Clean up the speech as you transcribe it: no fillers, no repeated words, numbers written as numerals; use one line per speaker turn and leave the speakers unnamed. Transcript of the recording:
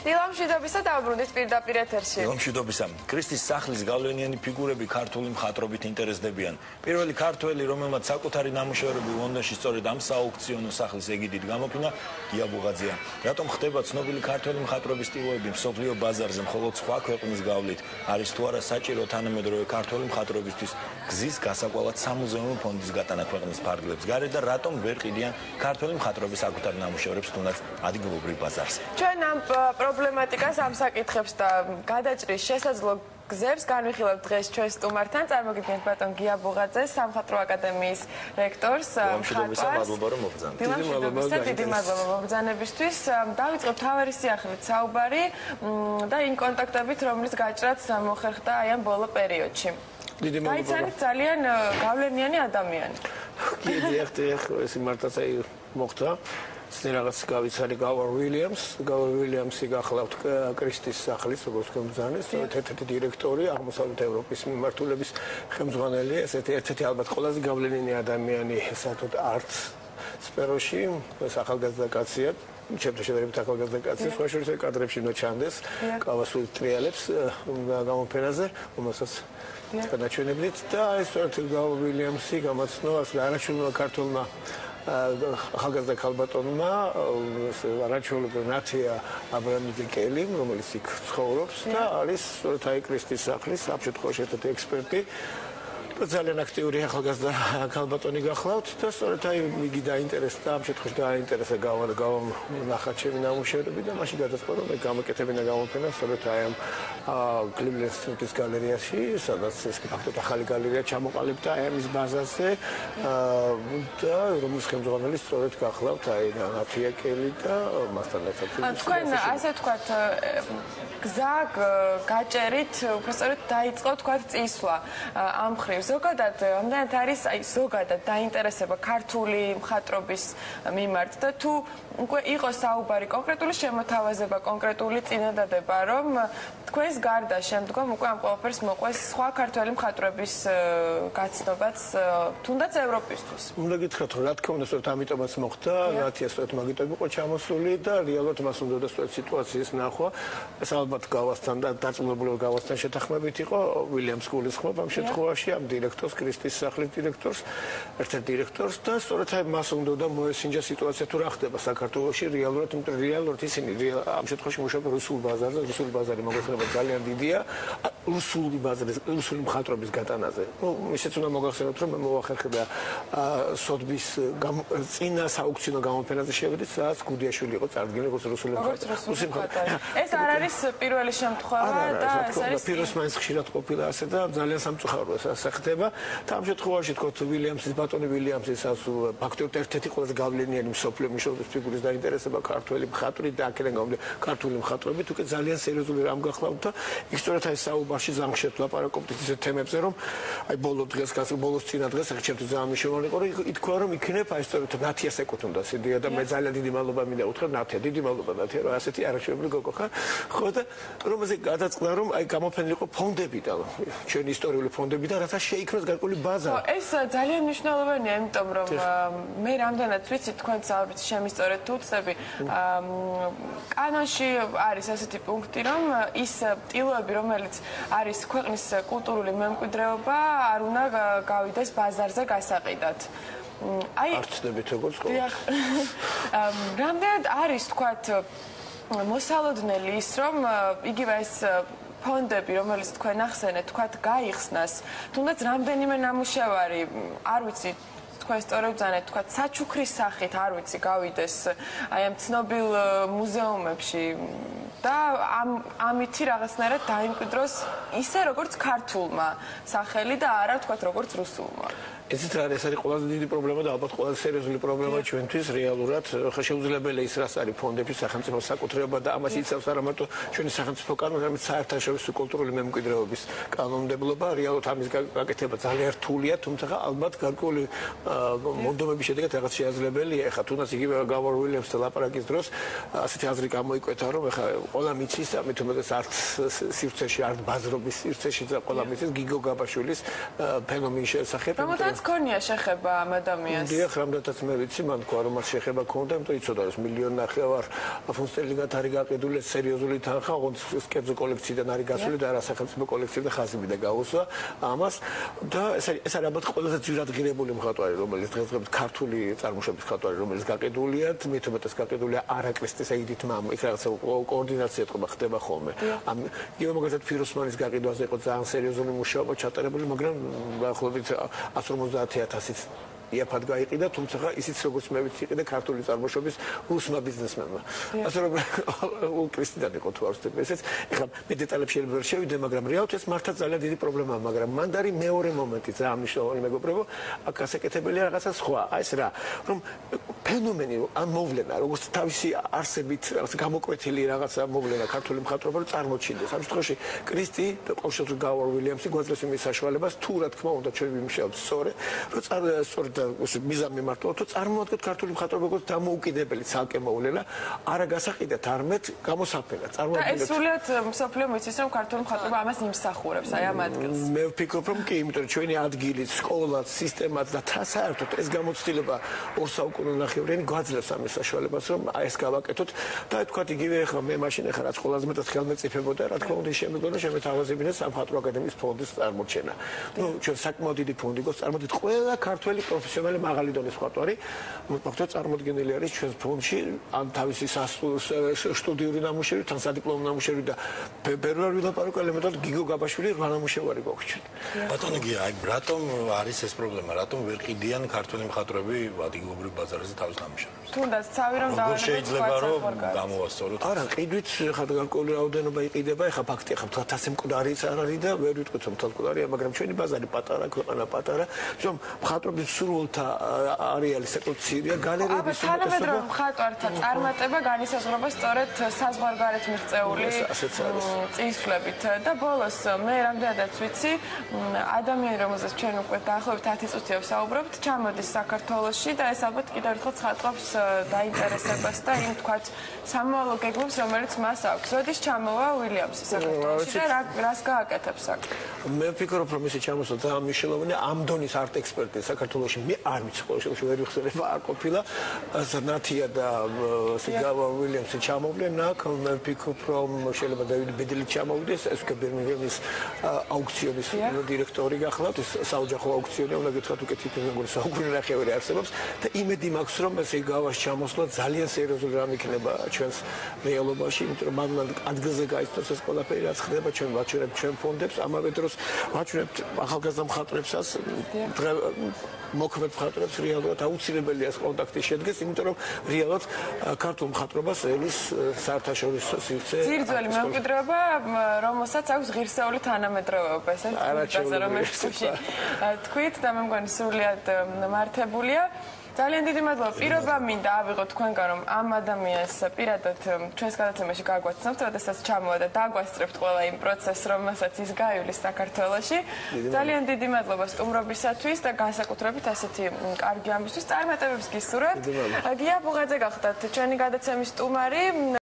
დილამშვიდობისა დავბრუნდით პირდაპირ ეთერში.
დილამშვიდობისა. ქრისტის სახლის გავლენიანი ფიგურები ქართული მხატვრობით ინტერესდებიან. პირველი ქართველი, რომელმაც საკუთარი ნამუშევრები ლონდონში სწორედ ამ სააუქციონო სახლის ეგიდით გამოფინა, გია ბუღაძეა. რატომ ხდება ცნობილი ქართველი მხატვრობის სტილოები მსოფლიო ბაზარზე მხოლოდ სხვა ქვეყნის გავლით? არის თუ არა საჭირო თანამედროვე ქართველი მხატვრობისთვის გზის გასაკვალად სამუზეუმო ფონდის გატანა ქვეყნის ფარგლებს გარეთ და რატომ ვერ ყიდიან ქართველი მხატვრობის საკუთარ ნამუშევრებს თუნდაც ადგილობრივ ბაზარზე?
ჩვენ ამ პრობლემატიკას ამ საკითხებს და გადაჭრის შესაძლო გზებს განვიხილავთ დღეს ჩვენ სტუმართან. წარმოგიდგენთ ბატონ გია ბუღაძეს, სამხატვრო აკადემიის რექტორს,
მხატვარს.
დიდი მადლობა მობრძანებისთვის. დავიწყოთ თავარი სიახლით საუბარი და იმ კონტაქტებით, რომლის გაჭრაც მოხერხდა აი ამ ბოლო პერიოდში. დაიცანით ძალიან გავლენიანი ადამიანი.
დიახ, ეს მართლაც აი მოხდა. რაღაც გავიცანი გავარ ვილიამსი გახლავთ კრისტის სახლის როგორც ხელმძღვანელის, ერთ-ერთი დირექტორი აღმოსავლეთ ევროპის მიმართულების ხელმძღვანელი, ესეთი ერთ-ერთი ალბათ ყველაზე გავლენიანი ადამიანი საერთოდ არტ სფეროში, ახალგაზრდა კაცია. ჩემთვის შედარებით ახალგაზრდა კაცი, სხვა შორის კადრებში უნდა ჩანდეს, კავასული ტრიალებს გამოფენაზე, რომელსაც გადაჩვენებდით და ეს სწორედ ვილიამსი გამაცნო არაჩვეულებრივ ქართულმა ახალგაზრდა ქალბატონმა არაჩვეულებრივ ნათია აბრამიძე-კელიმ, რომელიც იქ ცხოვრობს და არის სწორედ აი კრისტის სახლის ამ შემთხვევაში ერთ-ერთი ექსპერტი. ძალიან აქტიური ახალგაზრდა ქალბატონი გახლავთ და სწორედ აი იგი დაინტერესდა ამ შემთხვევაში დაინტერესა გავანახა ჩემი ნამუშევრები და მაშინ გადაწყვეტა რომ მე გამოკეთებინა გამოფენა სწორედ აი ამ კლივლენდ სტრიტის გალერეაში, სადაც ეს ფაქტობრივად ახალი გალერეა ჩამოყალიბდა აი ამის ბაზაზე და რომლის ხელმძღვანელი სწორედ გახლავთ აი ნათია კელი და მასთან ერთად.
თქვენ ასე ვთქვათ გზა გაჭერით უბრალოდ დაიწყო თქვათ წისვლა ამ ხრივ. ზოგადად ამდენად არის აი ზოგადად დაინტერესება ქართული მხატვრობის მიმართ და თუ უკვე იყო საუბარი კონკრეტული შემოთავაზება, კონკრეტული წინადადება, რომ თქვენს გარდა შემდგომ უკვე ამ ყველაფერს მოყვეს სხვა ქართველი მხატვრების გაცნობაც თუნდაც ევროპისთვის.
უნდა გითხრათ რომ რა თქმა უნდა სწორედ ამიტომაც მოხდა, ნათია სწორედ მაგიტომ იყო ჩამოსული და რეალურად მას უნდა სწორედ სიტუაციის ნახვა. ეს ალბათ გავასთან და დაწმუნებული გავასთან შეთანხმებით იყო ვილიამს გულისხმობ ამ შემთხვევაში ამ დირექტორს, კრისტის სახლის დირექტორს, ერთ-ერთ დირექტორს და სწორედ აი მას უნდა მოესინჯა სიტუაცია თუ რა ხდება საქართველოში რეალურად ისინი ამ შემთხვევაში მუშაობენ რუსულ ბაზარზე, რუსული ბაზარი მოგეხსენება ძალიან დიდია, რუსული მხატვრობის გატანაზე. ისეც უნდა მოგახსენოთ რომ მე მოახერხებდა სოთბის წინა სააუქციონო გამოფენაზე შევედით, სადაც გუდიაშვილი იყო წარდგენილი როგორც რუსული მხატვარი.
ეს არ არის პირველი შემთხვევა და ეს არის
პიროს მაინც ხშირად ყოფილა ასე და ძალიან სამწუხაროა ეს ხდება და ამ შემთხვევაში თქო ვილიამსის ბატონი ვილიამსის ფაქტობრივად ერთ-ერთი ყველაზე გავლენიანი მსოფლიო მნიშვნელობის ფიგურის დაინტერესება ქართველი მხატვრი და აქედან გამომდინარე ქართული მხატვრობით უკვე ძალიან სერიოზული რამ გახლავთ და იქ სწორედ აი საუბარში ზანგშეთ ლაპარაკობთ ისეთ თემებზე რომ აი ბოლოს წინა დღეს ახლა ჩემთვის ძალიან მნიშვნელოვანი იყო რომ ითქვა რომ იქნებ აი სწორედ ნათიას ეკუთვნოდა იდეა და მე ძალიან დიდი მადლობა მინდა უთხრა ნათია, დიდი მადლობა ნათია რომ ასეთი არაჩვეულებრივი გოგო ხარ ხო და რომ ესე გადაწყდა რომ აი გამოფენილი იყო ფონდებიდან ჩვენი ისტორიული ფონდებიდან რათა შეიქმნას გარკვეული ბაზა.
ეს ძალიან მნიშვნელოვანია, იმიტომ რომ მე რამდენად ვიცი თქვენც ალბათ შემისწორეთ თუ ვწდები კანონში არის ასეთი პუნქტი რომ ის ტილოები რომელიც არის ქვეყნის კულტურული მემკვიდრეობა არ უნდა გავიდეს ბაზარზე გასაყიდად. აი
არ ცდებით როგორც ყოველ.
რამდენად არის თქვათ მოსალოდნელი ის რომ იგივე ეს ფონდები, რომელიც თქვენ ახსენეთ, თქვათ გაიხსნას, თუნდაც რამდენიმე ნამუშევარი, არ ვიცი, თქვენ სწორად ბრძანეთ, თქვათ საჩუქრის სახით, არ ვიცი, გავიდეს აი ამ ცნობილ მუზეუმებში და ამითი რაღაცნაირად დაიმკვიდროს ისე როგორც ქართულმა სახელი და არა თქვათ როგორც რუსულმა.
ეს არის ყველაზე დიდი პრობლემა და ალბათ ყველაზე სერიოზული პრობლემა ჩვენთვის რეალურად. ხა შეუძლებელია ის რაც არის ფონდების სახელმწიფო საკუთრება და ამას იცავს არა მარტო ჩვენი სახელმწიფო კანონი, არამედ საერთაშორისო კულტურული მემკვიდრეობის კანონმდებლობა. რეალურად ამის გაკეთება ძალიან რთულია, თუმცა ალბათ გარკვეული მონდომების შედეგად რაღაც შეაძლებელია. ხა თუნდაც იგივე გავარ ვილიამსთან ლაპარაკის დროს ასეთი აზრი გამოიკვეთა, რომ ხა ყველა მიცის, ამით უმეტეს არც სივრცეში, არც ბაზრობის სივრცეში და ყველა მიცის გიგო გაბაშვილის ფენომენის შესახებ.
მანც ქონია შეხება ამ ადამიანს.
დიახ, რამდენადაც მე ვიცი, მან თქვა რომ მას შეხება ქონდა, იმიტომ იცოდა რომ 1.5 მილიონი ვარ ფუნსტელინგად არის გაყიდული სერიოზული თანხა, ოღონდ სკეპზო კოლექციიდან არის გასული და არა სახელმწიფო კოლექციიდან ხაზებიდან გაუსვა ამას და ეს არის ალბათ ყველაზე ძვირად ღირებული მხატვარი, რომელიც დღესდღეობით ქართული წარმოშობის მხატვარი, რომელიც გაყიდულია, მით უმეტეს გაყიდულია არაკრისტის აიდით მამ, იქ რაღაცა კოორდინაცია ხდება ხოლმე. ამ იგივე მაგალითად ფიროსმანის გაყიდვაზე იყო ძალიან სერიოზული მუშაობა ჩატარებული, მაგრამ დაახლოებით 150,000-ით იაფად გაიყიდა, თუმცა ისიც როგორც მე ვიცი, იყიდა ქართული წარმოშობის რუსმა ბიზნესმენმა. ასე რომ კრისტიდან იყო თუ არ ვცდები ესეც. ეხლა მე დეტალებში ვერ შევიდე, მაგრამ რეალურად ეს მართლა ძალიან დიდი პრობლემაა, მაგრამ მან არის მეორე მომენტი, ძალიან მნიშვნელოვანი მეგობრებო, აქ ასაკეთებელია რაღაცა სხვა. აი ეს რა, რომ ფენომენი ან მოვლენა, როგორც თავისი არსებით რაღაც გამოკვეთილი რაღაცა მოვლენა ქართული მხატვრობა წარმოჩინდეს. ამ შემთხვევაში კრისტი და ყოველშაბათი გავარ უილიამსი გვაძლევს იმის საშუალებას, თუ რა თქმა უნდა ჩვენ ვიმუშაოთ სწორედ, რომ სწორედ მიზანი მარტო თუ წარმოადგენთ ქართული მხატვრობა როგორც დამოუკიდებელი ცალკე მოვლენა, არა გასაყიდეთ, არამედ გამოსაფენად.
წარმოადგენთ. და ეს სულიად მსოფლიო მიცის რომ ქართული მხატვრობა ამას იმსახურებს, აი ამ ადგილს.
მე ვფიქრობ რომ კი, იმიტომ რომ ჩვენი ადგილი, სკოლა, სისტემაც და საერთოდ ეს გამოცდილება 2 საუკუნენახევრიანი გვაძლევს ამის საშუალებას, რომ აი ეს გავაკეთოთ და აი თქვათ იგივე ახლა მე მაშინ ახლა რაც ყველაზე მეტად ხელმეწიფებოდა, რა თქმა უნდა შემეგონა შემეთავაზებინა სამხატვრო აკადემიის ფონდის წარმოჩენა. ნუ ჩვენ საკმაოდ დიდი ფონდი გვაქვს, წარმოდით ყველა ქართველი პროფესიონალი მაღალი დონის მხატვარი, მოხდა წარმოდგენილი არის ჩვენს ფონდში, ან თავისი სტუდიური ნამუშევრი, თან სადიპლომო ნამუშევრი და ბევრი ვილაპარაკო ელემენტად გიგო გაბაშვილი 8 ნამუშევარი გვაქვს ჩვენ.
ბატონო გია, აი რატომ არის ეს პრობლემა? რატომ ვერ ყიდიან ქართული მხატვრები ადგილობრივ ბაზარზე თავის ნამუშევრებს?
თუნდაც თავი რომ დავანებოთ
შეიძლება რომ გამოვასწოროთ.
არა, ყიდვით ხა გარკვეული რაოდენობა იყიდება, ხა ფაქტია, ხა თათ ასე მკვდარიც არ არის და ვერ ვიტყვით რომ თათ მკვდარია, მაგრამ ჩვენი ბაზარი პატარა, ქვეყანა პატარა, რომ მხატვრობის სრულთა არეალი საკუთრ ცირია, გალერეების
თანამედროვე მხატვართა წარმატება განისაზღვრება სწორედ საზღვარგარეთ მიღწეული წინსვლებით და ბოლოს მე რამდენადაც ვიცი, ადამიანი რომელზეც ჩვენ უკვე დაახლოებით 10 წუთია ვსაუბრობთ, ჩამოდის საქართველოში და ეს ალბათ კიდევ ერთხელ ცხადყავს დაინტერესებას და იმ თქვათ სამოვალო გეგმებს, რომელიც მას აქვს. როდის ჩამოვა უილიამსი საქართველოში და რას გააკეთებს აქ?
მე ვფიქრობ, რომ ისე ჩამოსვლა ძალიან მნიშვნელოვანია ამ დონის არტ ექსპერტი საქართველოში. მე არ ვიცი, ყოველშაბათი ვერ ვიხსენებ, არ ყოფილა ნათია და სიგავა უილიამსი ჩამოვდნენ აქ. მე ვფიქრობ, რომ შეიძლება დავით ბედელი ჩამოვიდეს, ეს უკვე ბერმინგემის აუქციონის დირექტორი გახლავთ, ეს საოჯახო აუქციონია, უნდა გითხრათ უკვე თითქმის როგორც საუკუნენახევარი არსებობს და იმედი მაქვს, რომ ეს სიგავას ჩამოსვლა ძალიან სერიოზული რამ იქნება ჩვენს რეალობაში, იმიტომ რომ მაგნად ადგილზე გაიცნობს ეს ყველაფერი, რაც ხდება, ჩვენ ვაჩვენებთ ჩვენ ფონდებს, ამავე დროს ვაჩვენებთ ახალგაზრდა მხატვრებსაც, მოქმედ მხატვრებს რეალურად აუცილებელია ეს კონტაქტი შედგეს, იმიტომ რომ რეალურად ქართულ მხატვრობას ელის საერთაშორისო სივრცე.
ძირძველი მემკვიდრეობა, რომელსაც აქვს ღირსეული თანამედროვეობა, ეს არის რომელიც თქვით და მე მგონი სრულიად მართებულია. ძალიან დიდი მადლობა. პირობა მინდა ავიღოთ თქვენგან, რომ ამ ადამიანს პირადად ჩვენს გადაცემაში გაგვაცნობთ, როდესაც ჩამოვა და დაგვასწრებთ ყველა იმ პროცესს, რომელსაც ის გაივლის საქართველოში. ძალიან დიდი მადლობა სტუმრობისათვის და განსაკუთრებით ასეთი კარგი ამისთვის წარმატებებს გისურვებთ. გია ბუღაძე გახდათ ჩვენი გადაცემის სტუმარი.